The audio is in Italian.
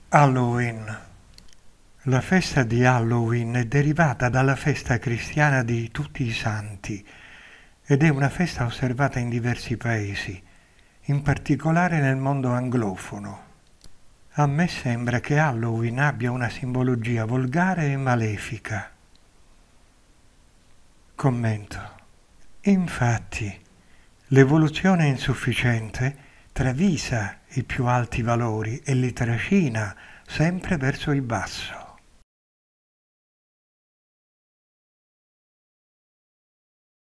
Halloween. La festa di Halloween è derivata dalla festa cristiana di Tutti i Santi ed è una festa osservata in diversi paesi, in particolare nel mondo anglofono. A me sembra che Halloween abbia una simbologia volgare e malefica. Commento. Infatti, l'evoluzione insufficiente travisa i più alti valori e li trascina sempre verso il basso.